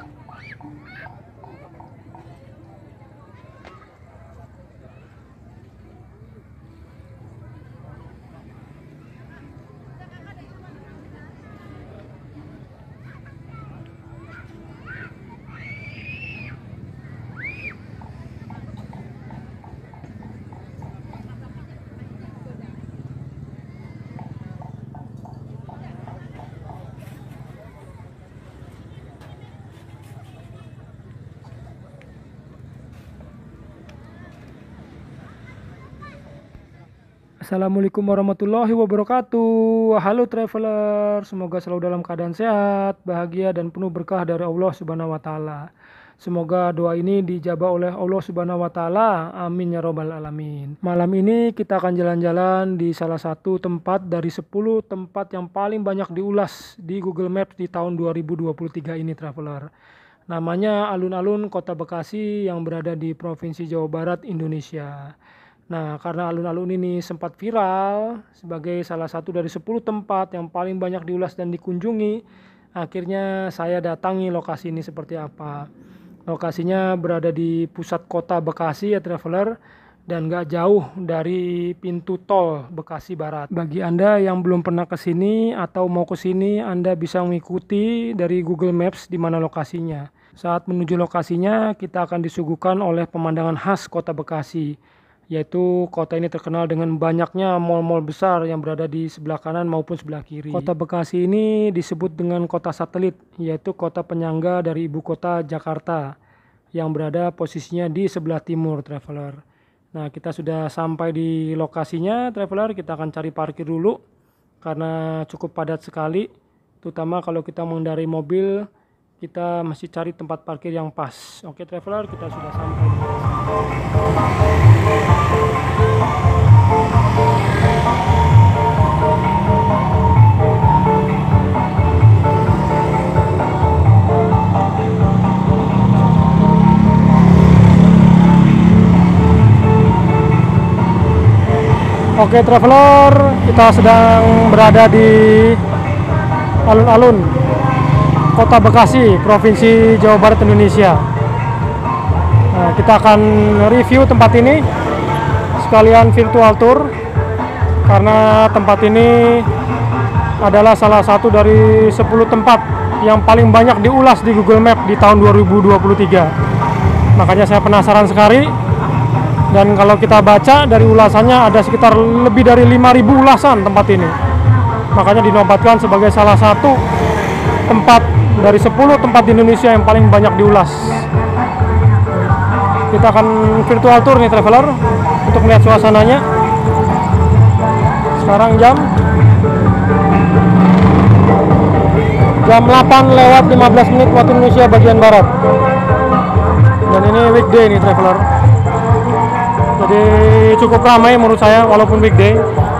Assalamualaikum warahmatullahi wabarakatuh. Halo traveler, semoga selalu dalam keadaan sehat, bahagia dan penuh berkah dari Allah Subhanahu wa taala. Semoga doa ini dijabah oleh Allah Subhanahu wa taala. Amin ya robbal alamin. Malam ini kita akan jalan-jalan di salah satu tempat dari 10 tempat yang paling banyak diulas di Google Maps di tahun 2023 ini traveler. Namanya alun-alun Kota Bekasi yang berada di Provinsi Jawa Barat, Indonesia. Nah, karena alun-alun ini sempat viral sebagai salah satu dari 10 tempat yang paling banyak diulas dan dikunjungi, akhirnya saya datangi lokasi ini seperti apa. Lokasinya berada di pusat kota Bekasi ya traveler, dan gak jauh dari pintu tol Bekasi Barat. Bagi Anda yang belum pernah ke sini atau mau ke sini, Anda bisa mengikuti dari Google Maps di mana lokasinya. Saat menuju lokasinya, kita akan disuguhkan oleh pemandangan khas kota Bekasi, yaitu kota ini terkenal dengan banyaknya mal-mal besar yang berada di sebelah kanan maupun sebelah kiri. Kota Bekasi ini disebut dengan kota satelit, yaitu kota penyangga dari ibu kota Jakarta yang berada posisinya di sebelah timur traveler. Nah, kita sudah sampai di lokasinya traveler, kita akan cari parkir dulu karena cukup padat sekali, terutama kalau kita mengendarai mobil, kita masih cari tempat parkir yang pas. Oke traveler, kita sudah sampai di Oke traveler, kita sedang berada di alun-alun Kota Bekasi, Provinsi Jawa Barat, Indonesia. Nah, kita akan review tempat ini sekalian virtual tour karena tempat ini adalah salah satu dari 10 tempat yang paling banyak diulas di Google Maps di tahun 2023. Makanya saya penasaran sekali, dan kalau kita baca dari ulasannya ada sekitar lebih dari 5.000 ulasan tempat ini. Makanya dinobatkan sebagai salah satu tempat dari 10 tempat di Indonesia yang paling banyak diulas. Kita akan virtual tour nih traveler untuk melihat suasananya. Sekarang jam 8:15 waktu Indonesia bagian barat. Dan ini weekday nih traveler. Jadi cukup ramai menurut saya walaupun weekday.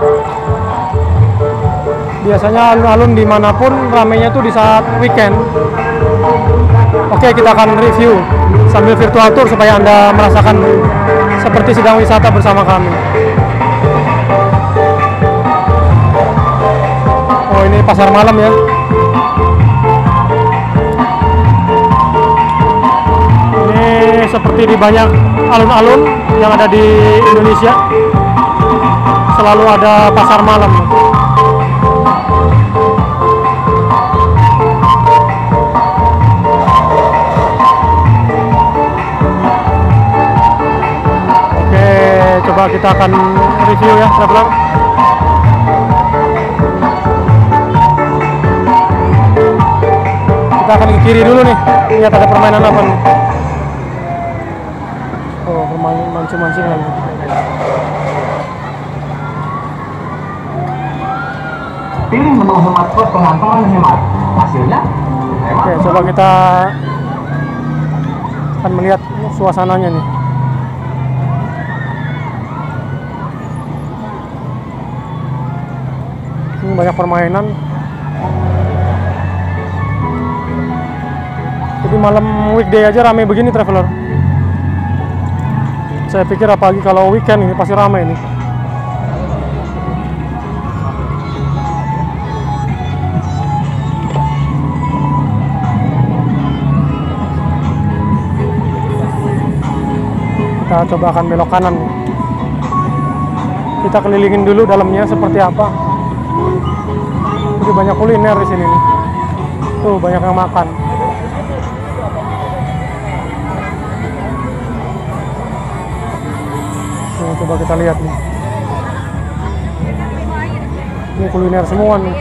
Biasanya alun-alun dimanapun ramainya tuh di saat weekend. Oke, kita akan review sambil virtual tour supaya Anda merasakan seperti sedang wisata bersama kami. Oh, ini pasar malam ya. Ini seperti di banyak alun-alun yang ada di Indonesia, selalu ada pasar malam. Coba kita akan review ya traveler. Kita akan ke kiri dulu nih, lihat ada permainan apa nih. Oh, mancing-mancingan. Pilih menu hemat plus pengantongan hemat. Hasilnya hemat. Oke, coba kita akan melihat suasananya nih. Ini banyak permainan. Jadi malam weekday aja ramai begini traveler. Saya pikir apalagi kalau weekend ini pasti ramai ini. Kita coba akan belok kanan. Kita kelilingin dulu dalamnya seperti apa. Jadi banyak kuliner di sini nih. Tuh banyak yang makan. Nih, coba kita lihat nih. Ini kuliner semua nih.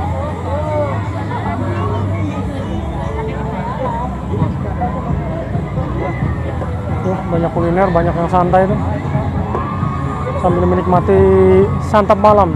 Tuh, banyak kuliner, banyak yang santai tuh. Sambil menikmati santap malam.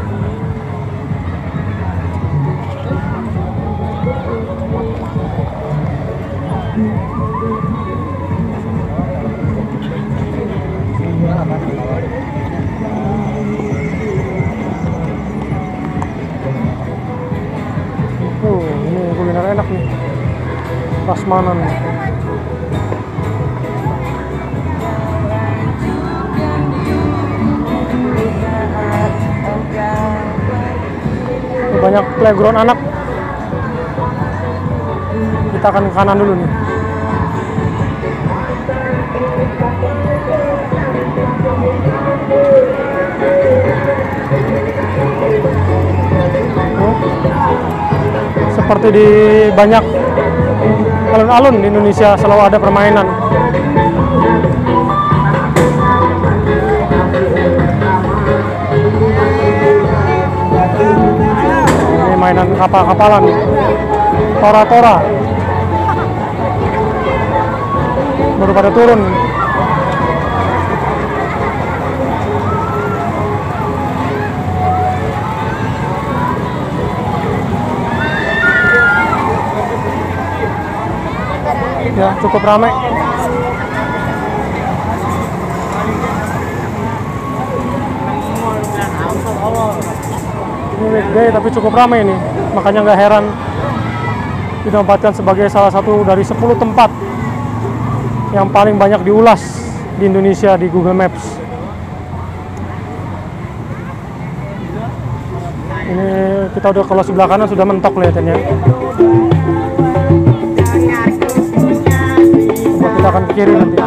Ini kuliner enak nih. Prasmanan. Banyak playground anak. Kita akan ke kanan dulu nih. Seperti di banyak alun-alun di Indonesia selalu ada permainan. Ini mainan kapal-kapalan, tora-tora. Baru pada turun. Ya, cukup ramai. Ini weekday tapi cukup ramai nih. Makanya nggak heran ditempatkan sebagai salah satu dari 10 tempat yang paling banyak diulas di Indonesia di Google Maps. Ini kita udah kalau sebelah kanan sudah mentok kelihatannya. Kita akan ke kiri nanti.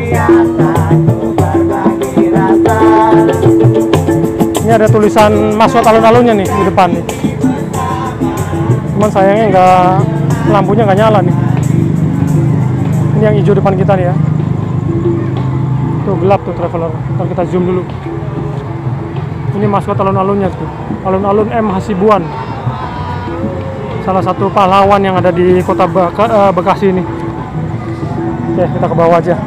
Ini ada tulisan masuk alun-alunnya nih di depan nih. Cuman sayangnya lampunya nggak nyala nih. Ini yang hijau depan kita nih ya. Tuh gelap tuh traveler. Ntar kita zoom dulu. Ini masuk alun-alunnya tuh. Alun-alun M Hasibuan. Salah satu pahlawan yang ada di kota Bekasi ini. Oke, kita ke bawah aja.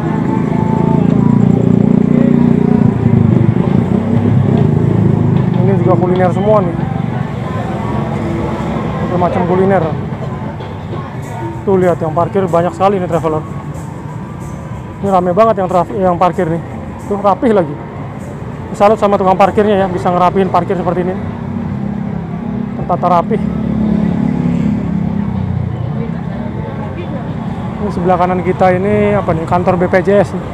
Ini juga kuliner semua nih. Bermacam kuliner. Tuh lihat yang parkir banyak sekali nih traveler. Ini rame banget yang parkir nih. Tuh rapih lagi. Salut sama tukang parkirnya ya, bisa ngerapihin parkir seperti ini. Tertata rapih. Ini sebelah kanan kita ini apa nih, kantor BPJS nih.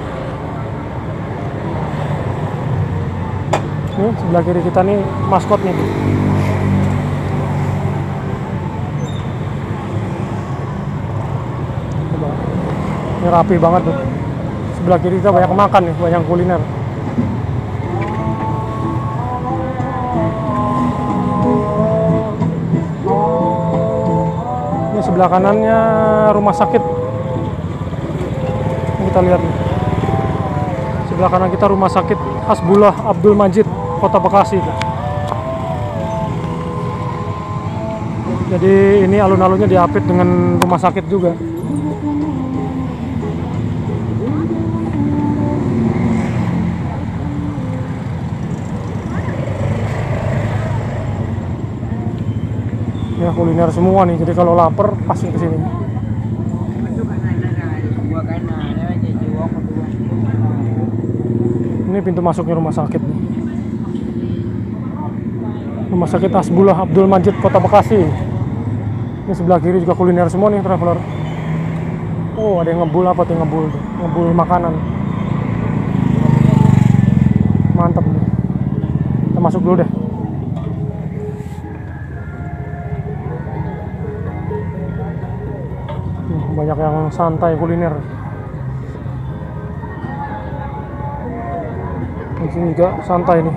Ini sebelah kiri kita nih maskotnya. Coba. Ini rapi banget tuh. Sebelah kiri kita banyak makan nih, banyak kuliner. Sebelah kanannya rumah sakit. Kita lihat nih. Sebelah kanan kita rumah sakit Hasbullah Abdul Majid, Kota Bekasi. Jadi ini alun-alunnya diapit dengan rumah sakit juga. Ya kuliner semua nih, jadi kalau lapar pasti ke sini. Ini pintu masuknya rumah sakit nih. Rumah sakit Hasbullah Abdul Majid Kota Bekasi. Ini sebelah kiri juga kuliner semua nih traveler. Oh, ada yang ngebul apa tuh, ngebul makanan. Mantap nih. Kita masuk dulu deh. Banyak yang santai kuliner. sini juga santai nih.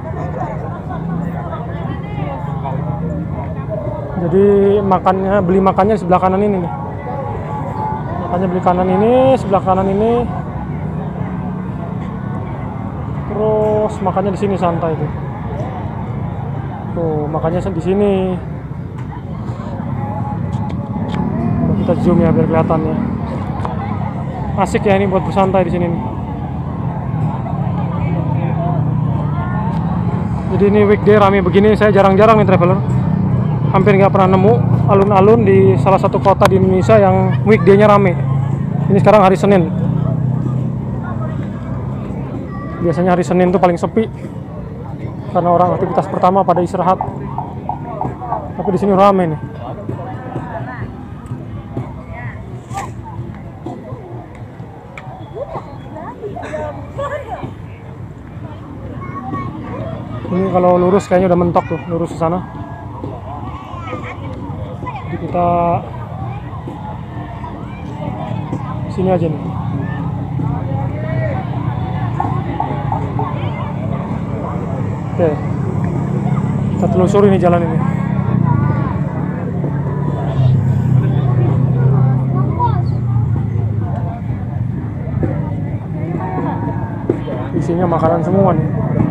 Jadi beli makannya di sebelah kanan ini nih. Makanya beli kanan ini, sebelah kanan ini. Terus makannya di sini santai tuh. Tuh, makannya di sini. Kita zoom ya biar kelihatan ya. Asik ya ini buat bersantai di sini nih. Jadi ini weekday rame begini saya jarang-jarang nih traveler. Hampir nggak pernah nemu alun-alun di salah satu kota di Indonesia yang weekday-nya rame. Ini sekarang hari Senin. Biasanya hari Senin tuh paling sepi karena orang aktivitas pertama pada istirahat. Tapi di sini rame nih. Ini kalau lurus kayaknya udah mentok tuh, lurus ke sana. Jadi kita sini aja nih. Oke. Kita telusuri nih jalan ini. Isinya makanan semua nih.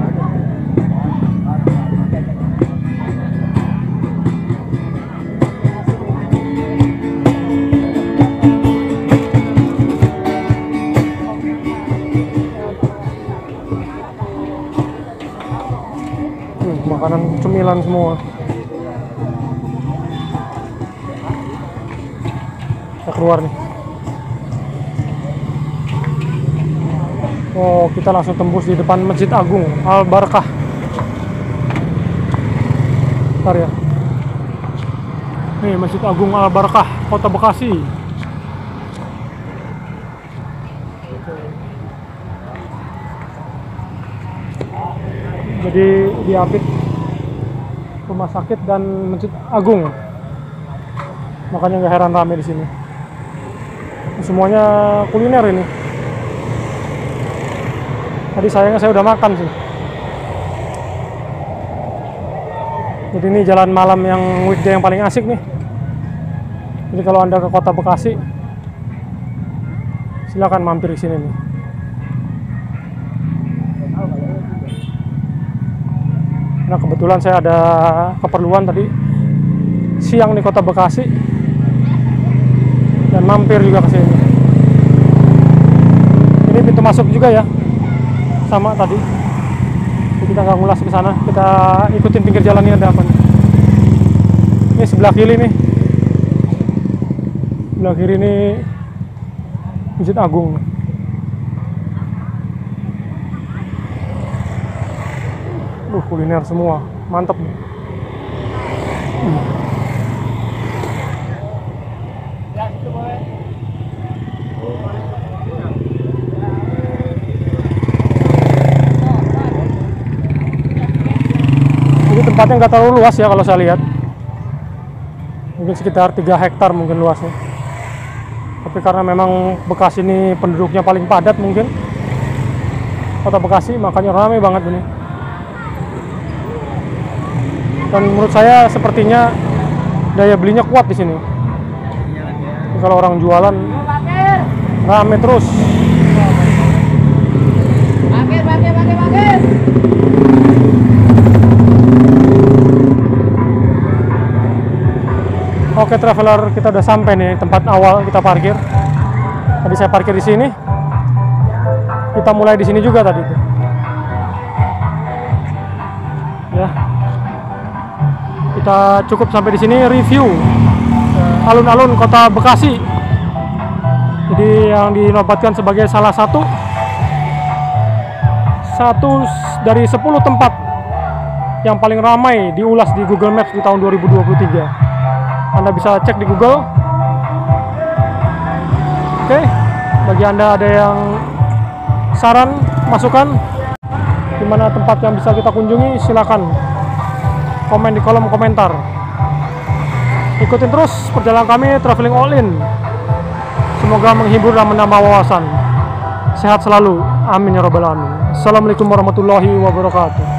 Makanan cemilan semua. Kita keluar nih. Oh, kita langsung tembus di depan Masjid Agung Al Barakah. Bentar ya. Nih Masjid Agung Al Barakah, Kota Bekasi. Jadi diapit rumah sakit dan Masjid Agung. Makanya nggak heran rame di sini. Semuanya kuliner ini. Tadi sayangnya saya udah makan sih. Jadi ini jalan malam yang weekday yang paling asik nih. Jadi kalau Anda ke Kota Bekasi, silakan mampir di sini nih. Nah kebetulan saya ada keperluan tadi siang di Kota Bekasi dan mampir juga ke sini. Ini pintu masuk juga ya, sama tadi. Jadi kita nggak ngulas ke sana, kita ikutin pinggir jalan ini ada apa nih. Ini sebelah kiri nih, sebelah kiri ini Masjid Agung. Kuliner semua, mantep nih. Jadi tempatnya nggak terlalu luas ya kalau saya lihat. Mungkin sekitar 3 hektar mungkin luasnya. Tapi karena memang Bekasi ini penduduknya paling padat mungkin, Kota Bekasi, makanya ramai banget ini. Dan menurut saya sepertinya daya belinya kuat di sini. Jadi kalau orang jualan rame terus. Parkir. Oke traveler, kita udah sampai nih tempat awal kita parkir. Tadi saya parkir di sini. Kita mulai di sini juga tadi tuh. Ya. Kita cukup sampai di sini review alun-alun Kota Bekasi. Jadi yang dinobatkan sebagai salah satu dari 10 tempat yang paling ramai diulas di Google Maps di tahun 2023. Anda bisa cek di Google. Oke, bagi Anda ada yang saran, masukan di mana tempat yang bisa kita kunjungi, silakan komen di kolom komentar. Ikutin terus perjalanan kami Traveling All In. Semoga menghibur dan menambah wawasan. Sehat selalu, amin ya robbal alamin. Assalamualaikum warahmatullahi wabarakatuh.